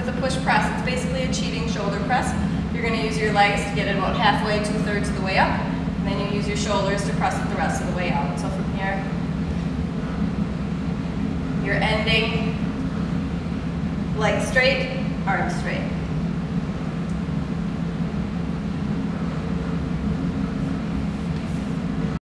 with a push press, it's basically a cheating shoulder press. You're going to use your legs to get it about halfway, 2/3 of the way up, and then you use your shoulders to press it the rest of the way out. So from here, you're ending legs straight, arms straight.